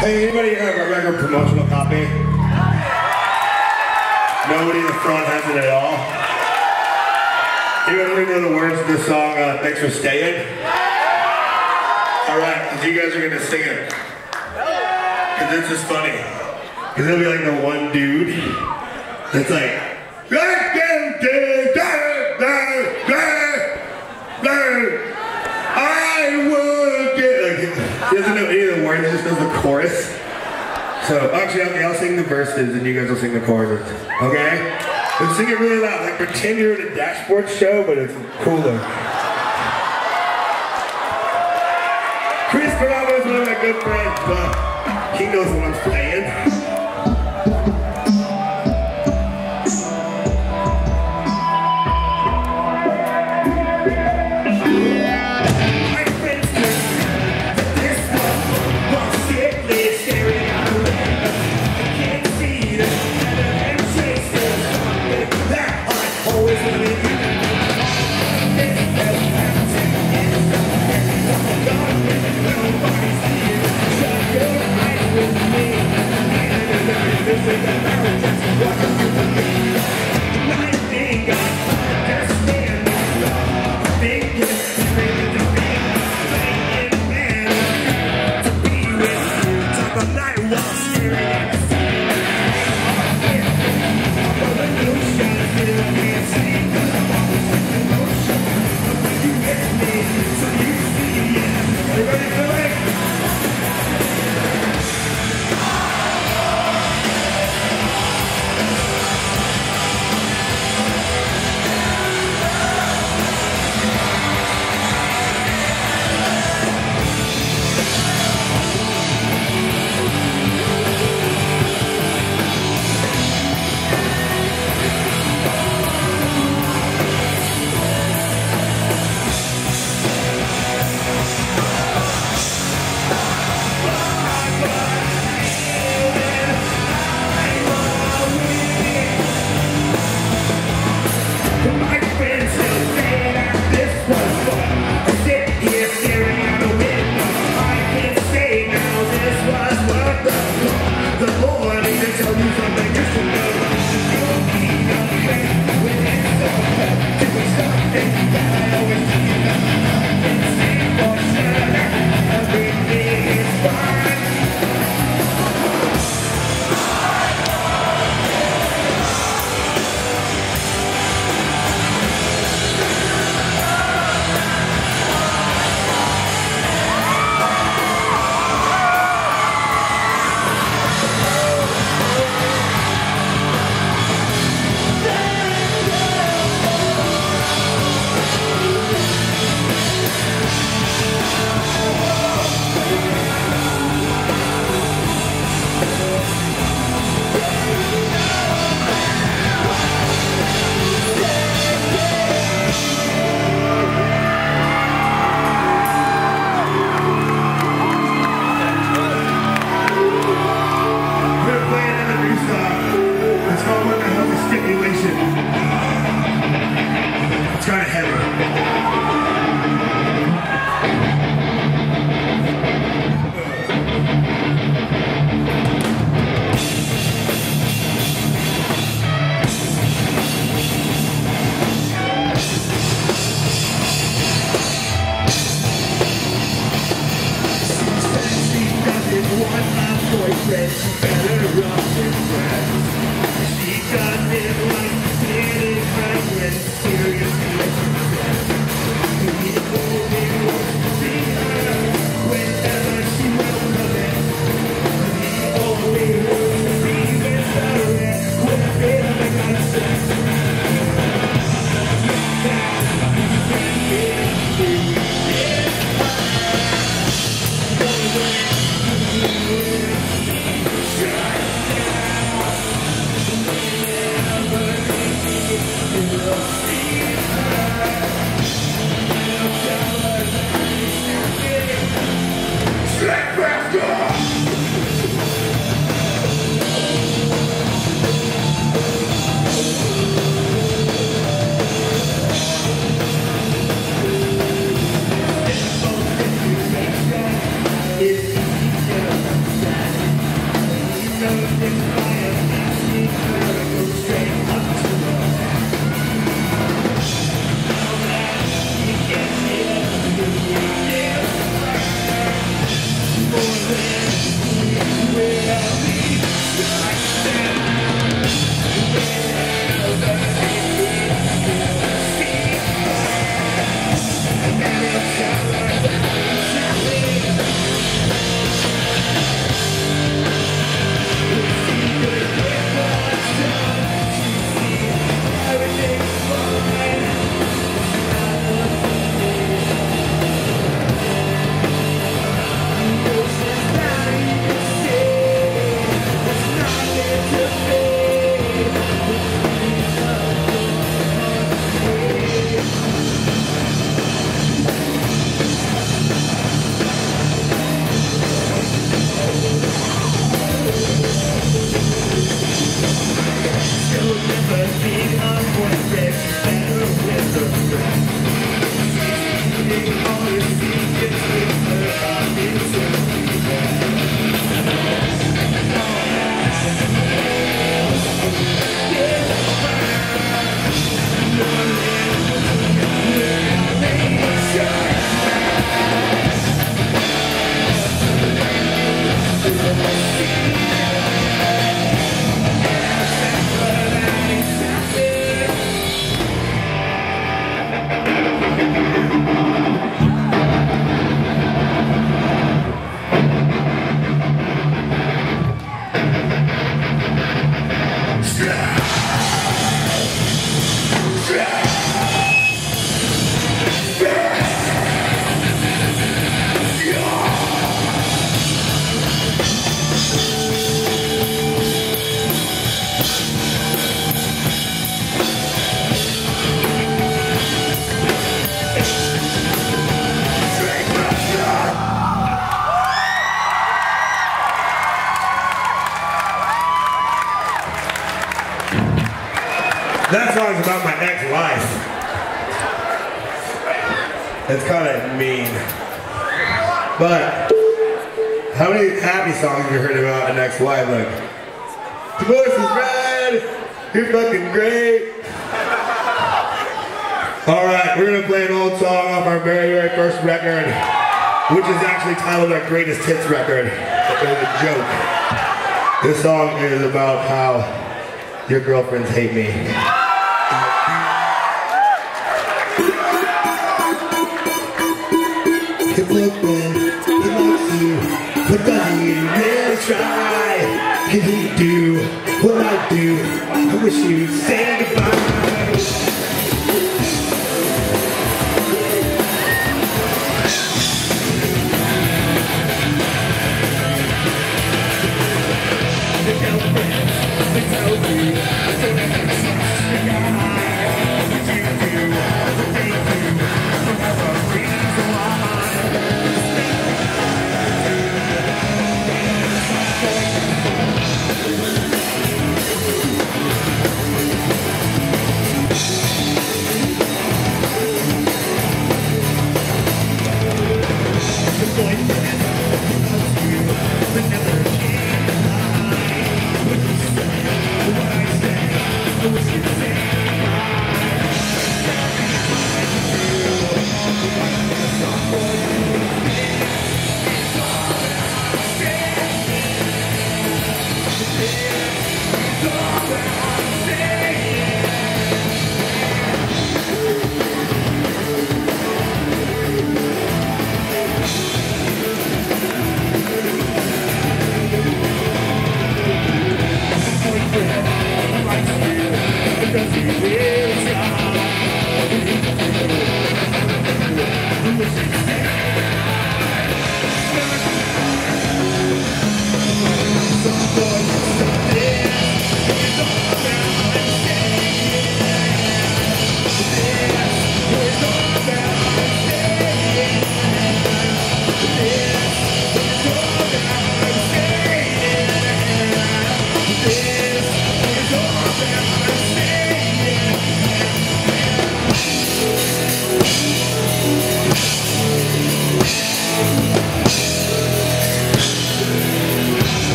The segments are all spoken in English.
Hey, anybody have a record promotional copy? Nobody in the front has it at all? Anybody know the words of the song, Thanks for Staying? Alright, you guys are gonna sing it. Cause it's just funny. Cause it'll be like the one dude that's like, I would get, like, he doesn't know any of the words, he just knows the chorus. So, actually, okay, I'll sing the verses and you guys will sing the choruses. Okay? Let's sing it really loud, like pretend you're at a dashboard show, but it's cooler. Chris Bravo is one of my good friends, but he knows what I'm playing. That song's about my ex-wife. It's kind of mean. But how many happy songs have you heard about an ex-wife? Like, divorce is rad, you're fucking great. Alright, we're gonna play an old song off our very, very first record, which is actually titled our greatest hits record. It was a joke. This song is about how your girlfriends hate me. He likes you, but does he really try? Can he do what I do? I wish you'd say goodbye.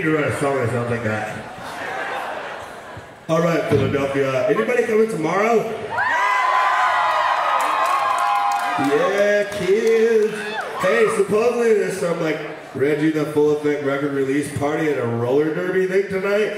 need to write a song that sounds like that. All right, Philadelphia. Anybody coming tomorrow? Yeah, kids. Hey, supposedly there's some like Reggie the Full Effect record release party at a roller derby thing tonight.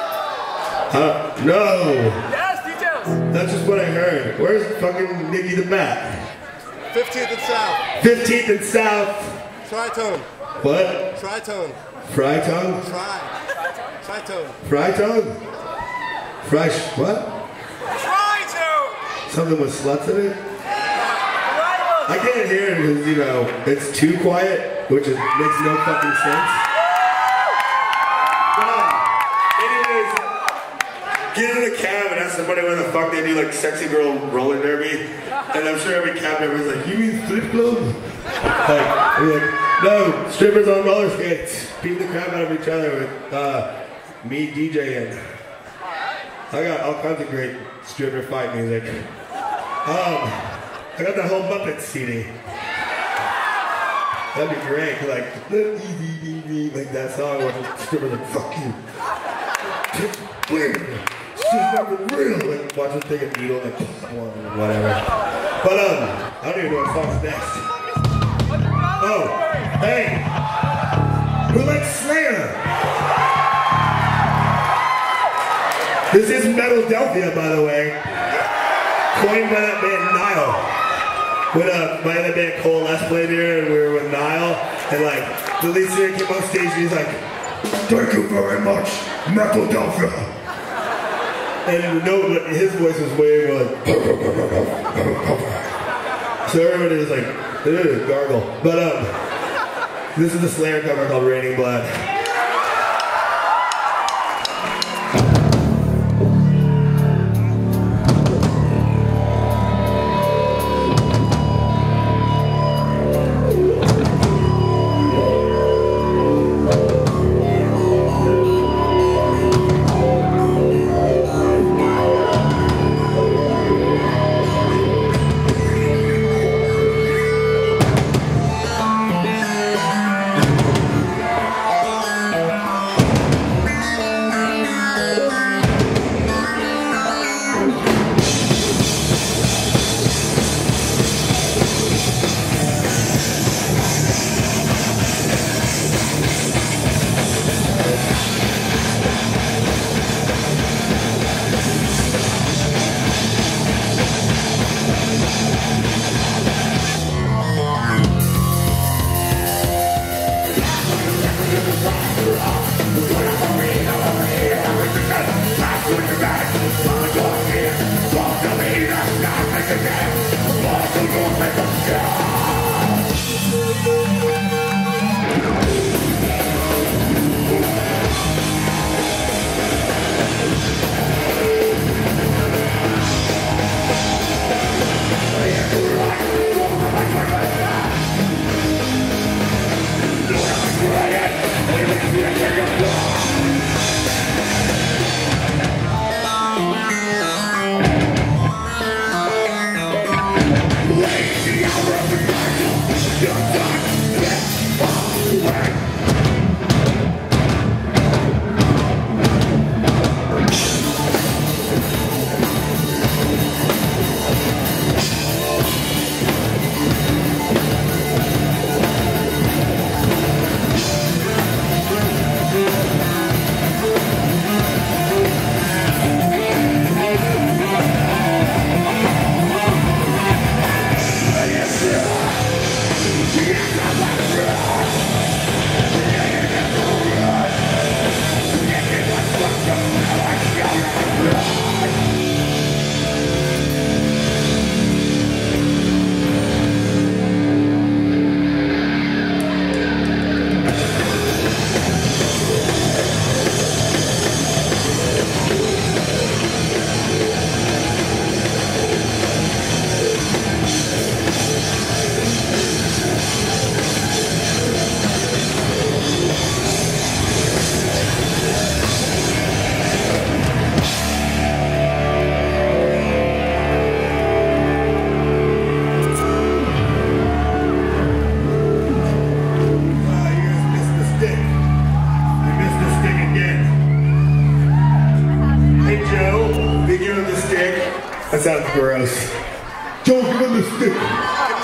No. Yes, details. That's just what I heard. Where's fucking Nicky the Bat? 15th and South. 15th and South. Tritone. What? Tritone. Frytongue? Tritone. Frytongue? What? Tritone. Something with sluts in it? I can't hear it because, you know, it's too quiet, which makes no fucking sense. But, anyways, get in the cab and ask somebody where the fuck they do like sexy girl roller derby. And I'm sure every cab member's like, you mean strip club? Like, no, strippers on roller skates. Beat the crap out of each other with me DJing. I got all kinds of great stripper fight music. I got that whole Muppets CD. That'd be great, like that song where the stripper's like, fuck you. Weird. She's never real. Like, watch them take a needle and whatever. But, I don't even know what song's next. Oh, hey. Who likes Slayer? This is Metadelphia, by the way. Coined by that band Nile. When my other band Coalesce played here and we were with Nile, and like the lead singer came on stage and he's like, thank you very much, Metadelphia. And no, but his voice was way more like so everybody was like, gargle. But this is the Slayer cover called Raining Blood.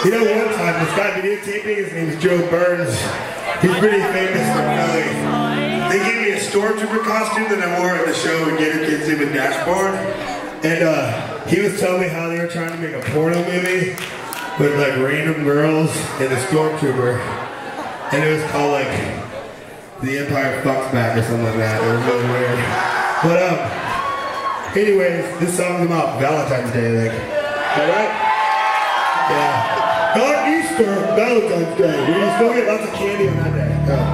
You know, one time this guy videotaping, his name is Joe Burns. He's pretty famous from Philly. They gave me a stormtrooper costume that I wore at the show with Gator Kids in the dashboard. And he was telling me how they were trying to make a porno movie with like random girls and a stormtrooper. And it was called like The Empire Fucks Back or something like that. It was really weird. But anyways, this song's about Valentine's Day, I think. Alright? Yeah. Not Easter, Valentine's Day. We still get lots of candy on that day.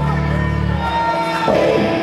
Yeah.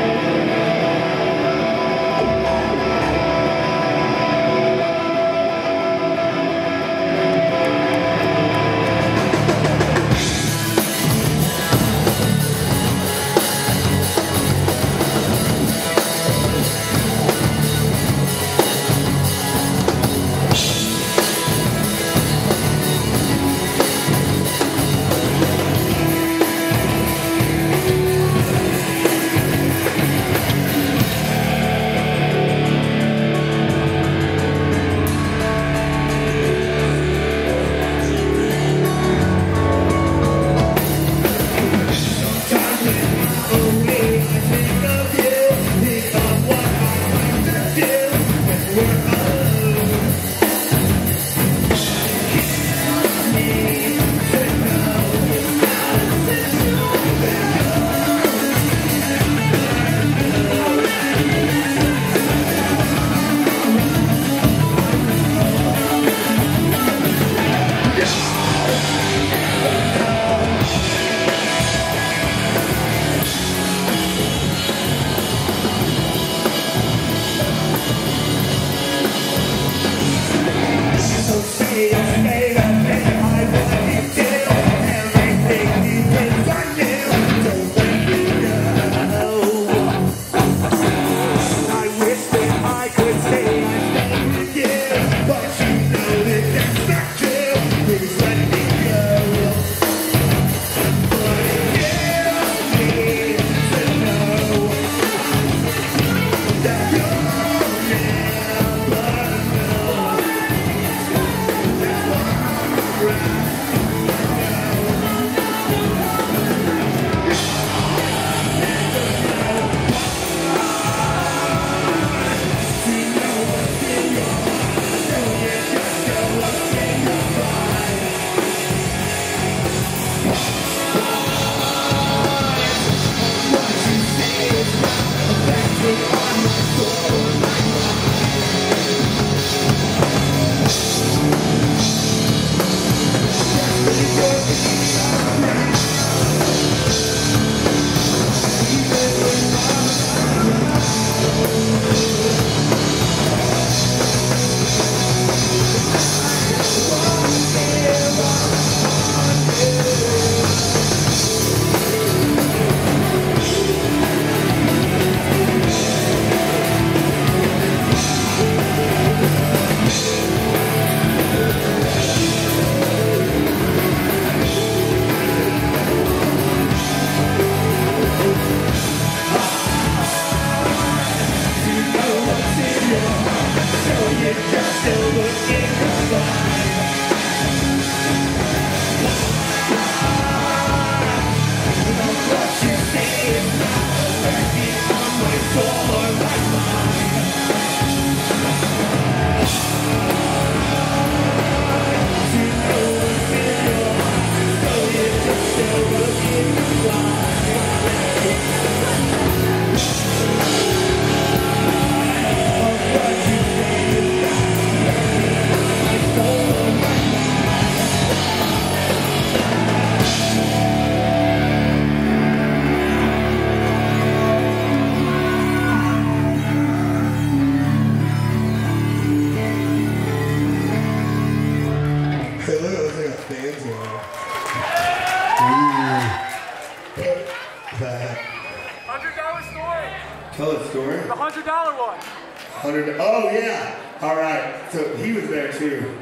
Tell a story? The $100 one. 100. Oh yeah. All right. So he was there too.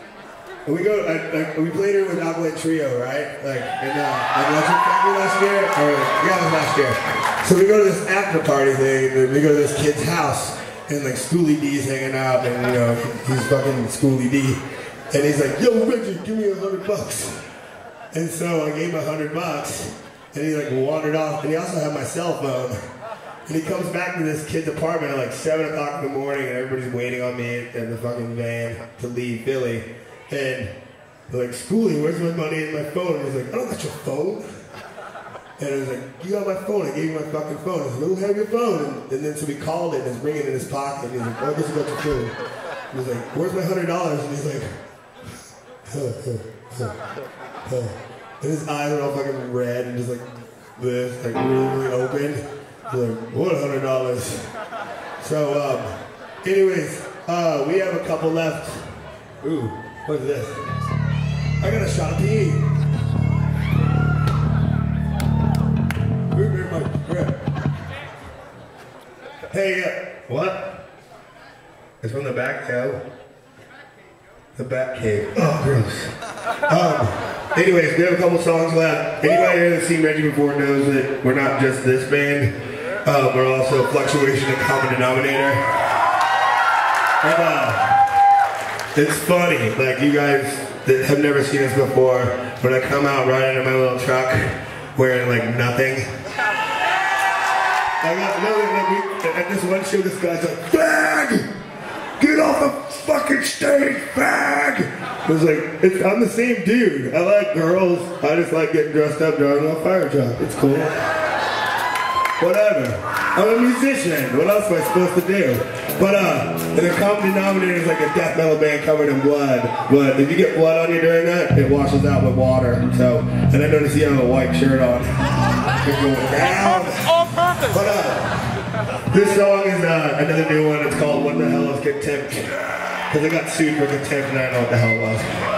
We we played her with Outlet Trio, right? Like in Electric Factory last year. Or yeah, it was last year. So we go to this after party thing, and we go to this kid's house, and like Schoolie D's hanging out, and you know he's fucking Schoolie D. And he's like, yo, Reggie, give me $100. And so I gave him $100, and he like wandered off. And he also had my cell phone. And he comes back to this kid's apartment at like 7 o'clock in the morning, and everybody's waiting on me in the fucking van to leave Philly. And they're like, Schoolie, where's my money and my phone? And he's like, I don't got your phone. And I was like, you got my phone. I gave you my fucking phone. I was like, who have your phone? And then so we called it, and it's ringing in his pocket. And he's like, oh, I guess you got your phone. And he's like, where's my $100? And he's like, and his eyes are all fucking red and just like this, like really open. He's like, what $100? So, anyways, we have a couple left. Ooh, what is this? I got a shot of pee. Hey, what? It's from the back cave. The back cave. Oh, gross. Anyways, we have a couple songs left. Anybody here that's seen Reggie before knows that we're not just this band. We're also Fluctuation and Common Denominator. And it's funny, like you guys that have never seen us before, when I come out riding in my little truck wearing like nothing. I got nothing. At this one show, this guy's like, Fag! Get off the fucking stage, fag! I was like, I'm the same dude. I like girls. I just like getting dressed up driving a fire truck. It's cool. Whatever. I'm a musician. What else am I supposed to do? But, and the Common Denominator is like a death metal band covered in blood. But if you get blood on you during that, it washes out with water. So, and I noticed you have a white shirt on. You're going down. On purpose. But, this song is another new one. It's called What the Hell is Contempt? Because I got sued for contempt and I don't know what the hell it was.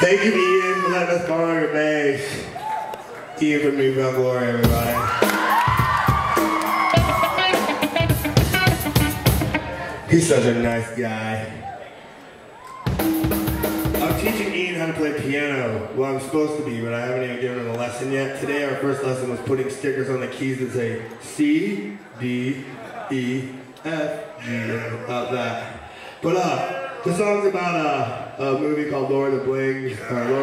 Thank you, Ian, for letting us borrow your bass. Ian from Newfound Glory, everybody. He's such a nice guy. I'm teaching Ian how to play piano. Well, I'm supposed to be, but I haven't even given him a lesson yet. Today, our first lesson was putting stickers on the keys that say C, D, E, F, G, about that. But the song's about a movie called Lord of the Rings.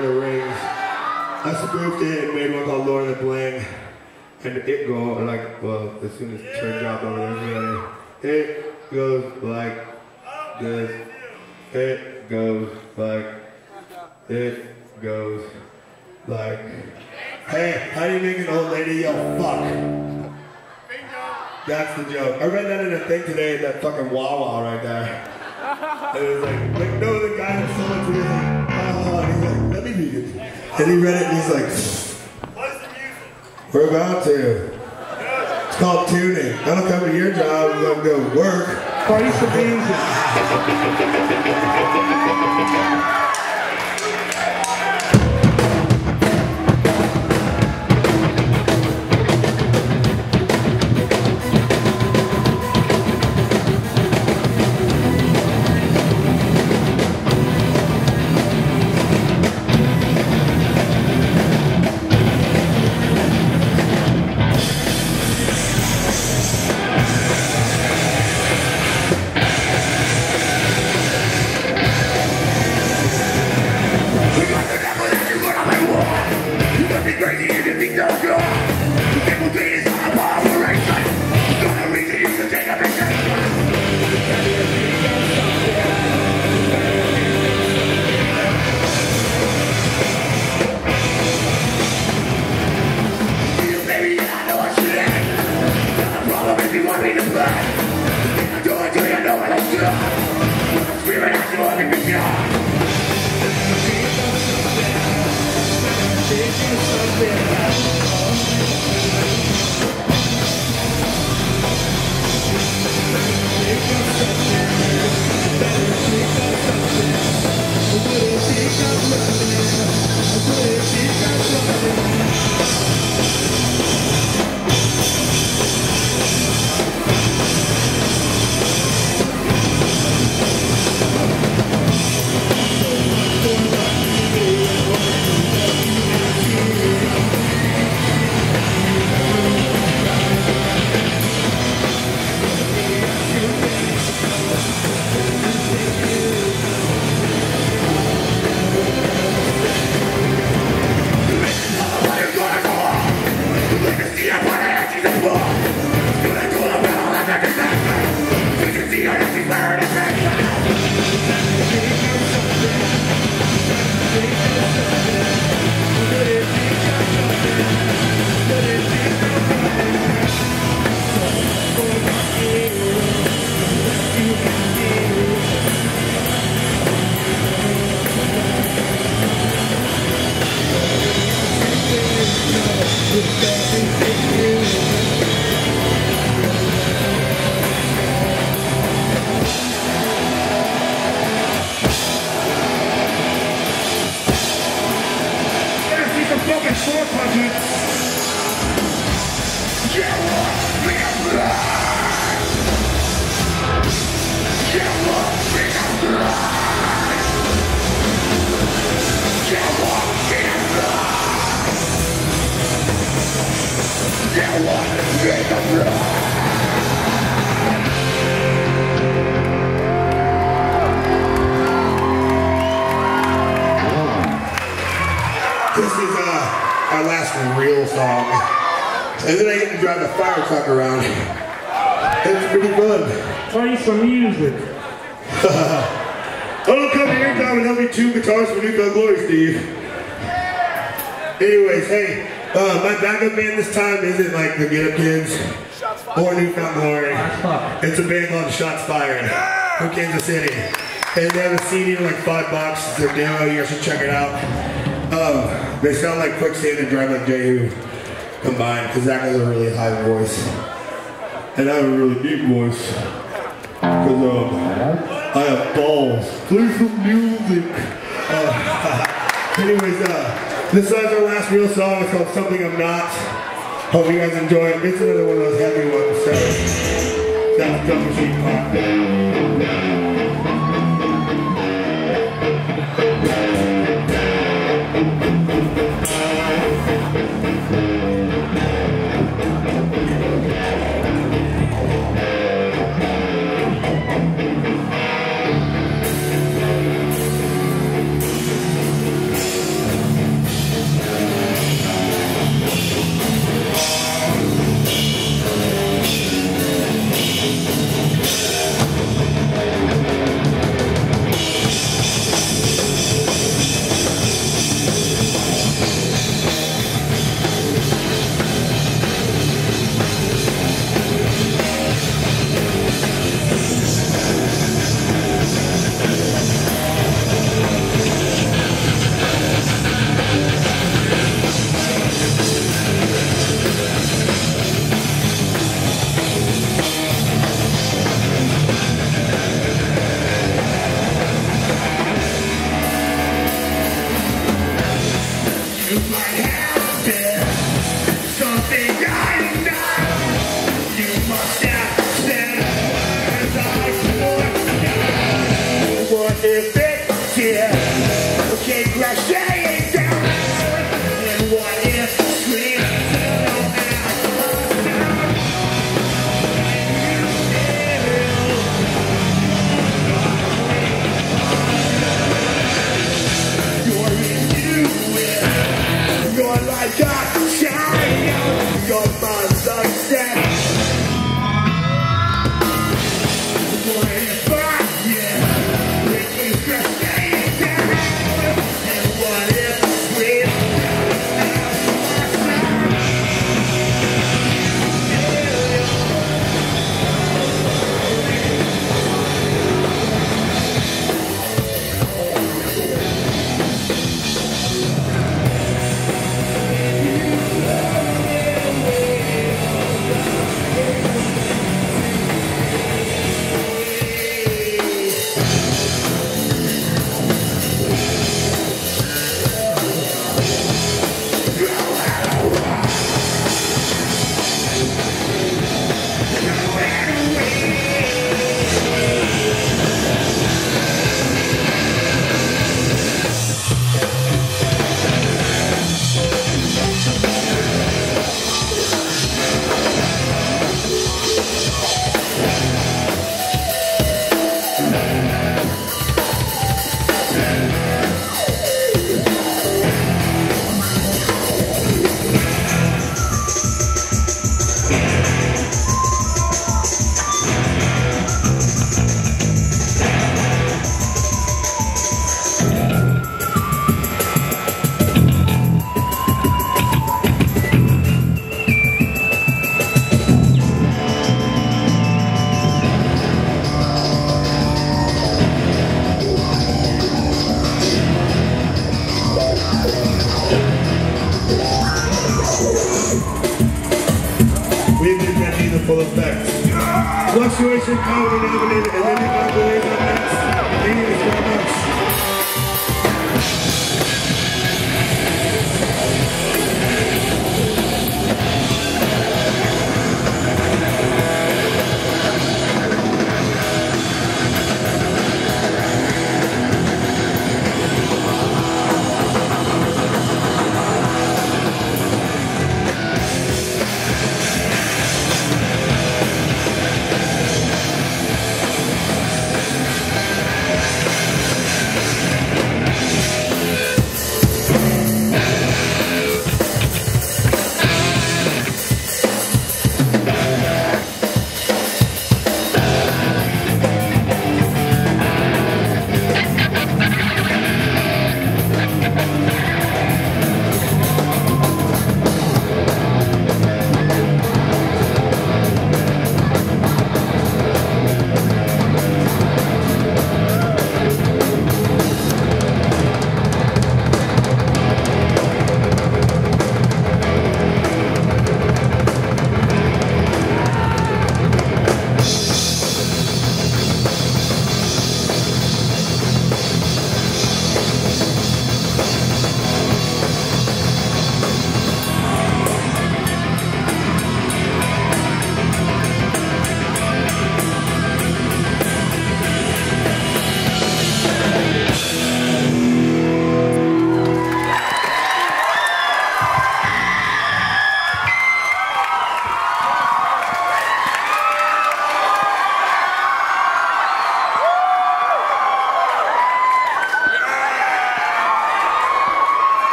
I spoofed it and made one called Lord of the Bling. And it goes like, well, as soon as it turns off over there, it goes like this. It goes like, it goes like, hey, how do you make an old lady yell fuck? That's the joke. I read that in a thing today at that fucking Wawa right there. And it was like no, the guy that sold it to me was like, oh, and he's like, let me read it. And he read it and he's like, what's the music? We're about to. It's called tuning. That'll come to your job and let go work. Price the music. This is our last real song. And then I get to drive the fire truck around. It's pretty fun. Play some music. I'll come here and help you tune guitars for Newfound Glory, Steve. Anyways, hey, my backup band this time isn't like the Get Up Kids or Newfound Glory. It's a band called Shots Fired from Kansas City. And they have a CD for like $5. It's their demo, you guys should check it out. They sound like Quicksand and Drive Like Jehu combined, because Zach has a really high voice. And I have a really deep voice. Because I have balls. Play some music. Anyways, this is our last real song. It's called Something I'm Not. Hope you guys enjoy it. It's another one of those heavy ones, so that's Drum Machine Pop. Full effect. Fluctuation, comedy nominated, and then the Blaze up next. Thank you so much.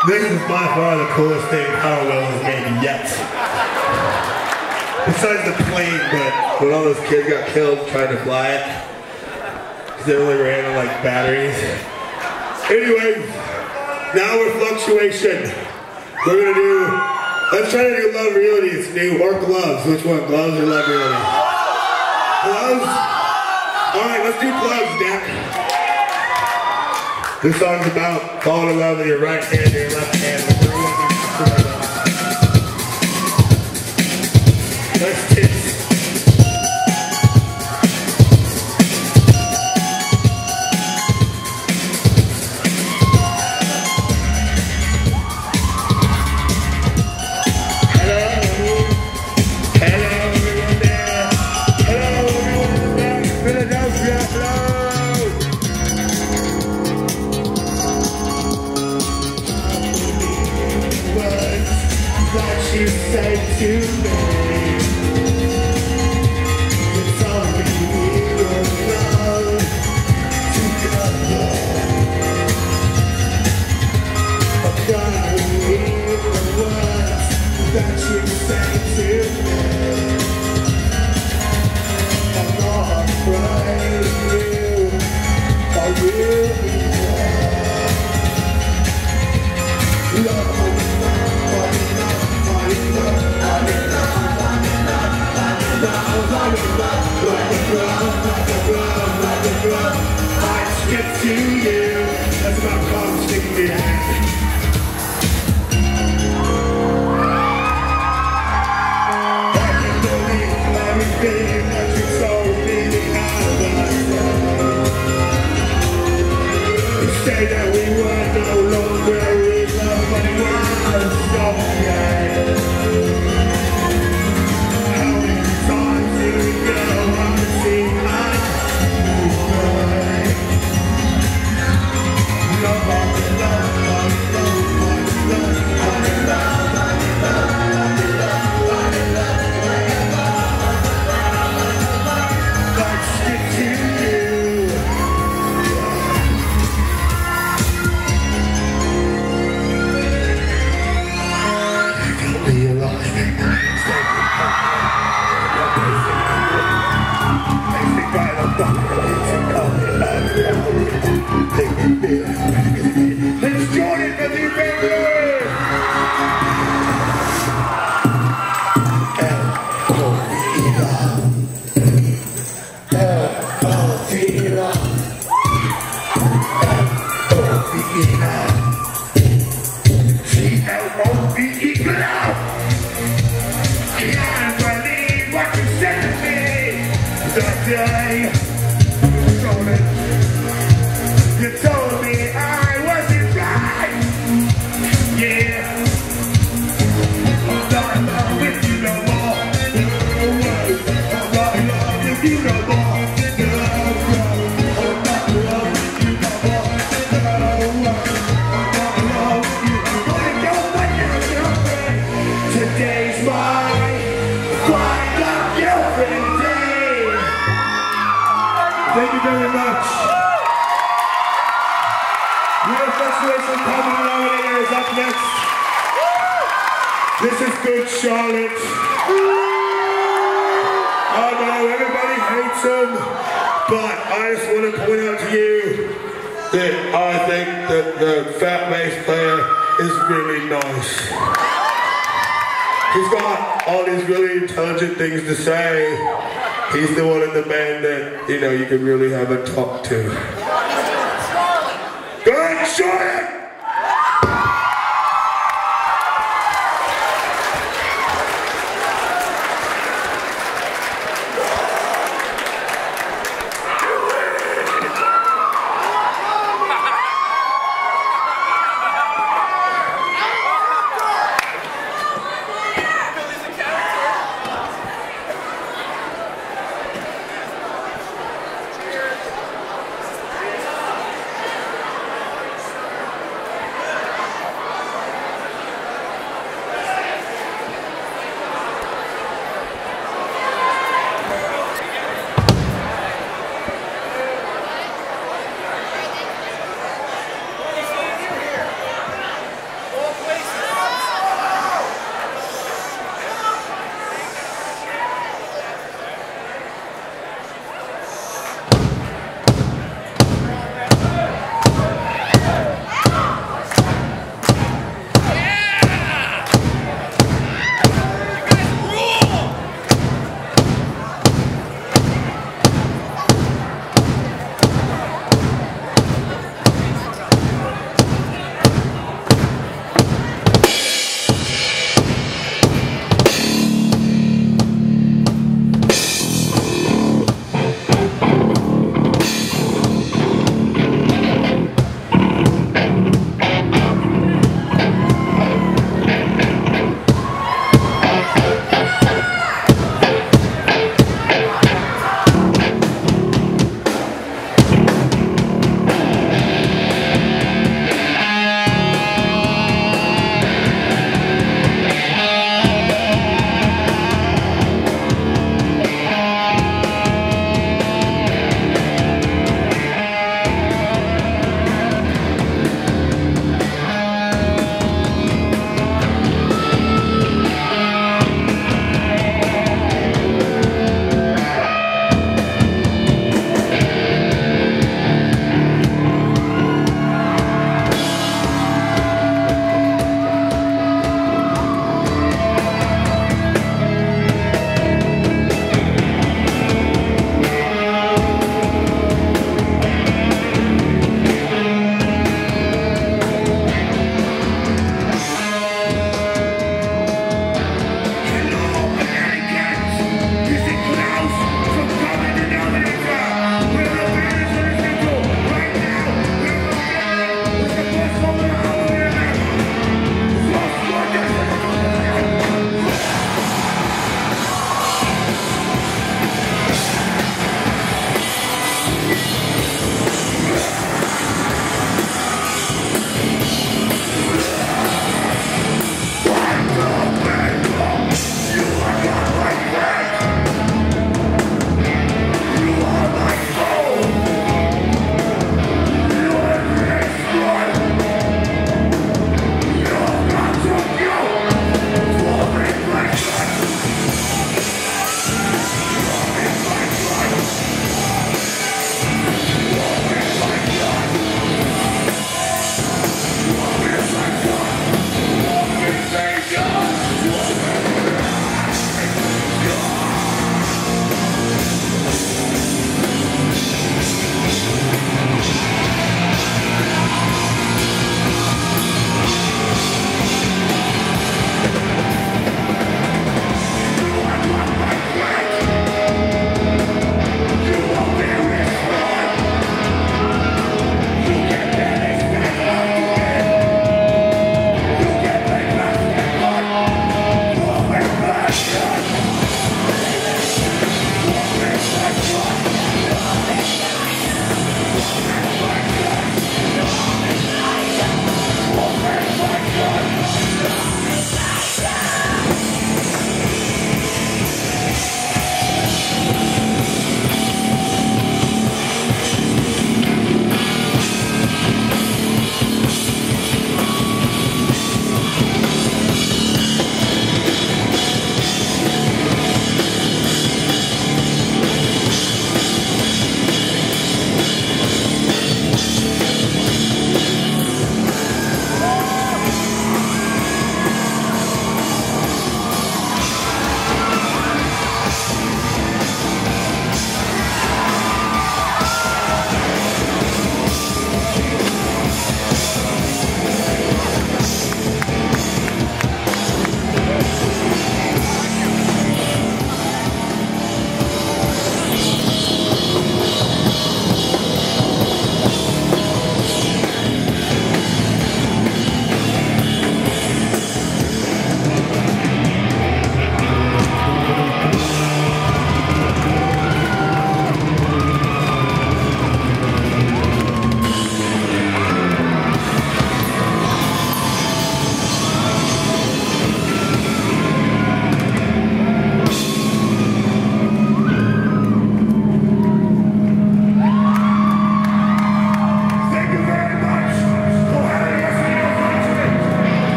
This is by far the coolest thing Power Wheels has made yet. Besides the plane, but when all those kids got killed trying to fly it, because they only ran on like batteries. Anyways, now we're fluctuation. We're gonna do, let's try to do Love Reality. It's new, or gloves. Which one, gloves or Love Reality? Gloves? Alright, let's do gloves, Dak. This song's about falling in love with your right hand and your left hand. Let's kiss. You say to me, it's all we love together. I'm gonna read the words that you say to me. I'm not afraid you, I really love. Get to you, that's about constant behind. I can believe everything that you told me about us. You say that we were no longer in love, but it was okay. How many times did we go on the scene? Let's join it, baby, baby! L-O-V-E-R L-O-V-E-R L-O-V-E-R C-L-O-V-E-R Can't believe what you said to me that day. You told me I wasn't right. Yeah, I'm not in love with you no more. I'm not in love with you no more. I'm not in love with you no more. I'm not in love with you. I'm gonna go find your girlfriend. Today's my find out girlfriend day. Thank you very much. Real Fluctuation Common Denominator is up next. This is Good Charlotte. I know everybody hates him, but I just want to point out to you that I think that the fat bass player is really nice. He's got all these really intelligent things to say. He's the one in the band that, you know, you can really have a talk to. Good Charlotte!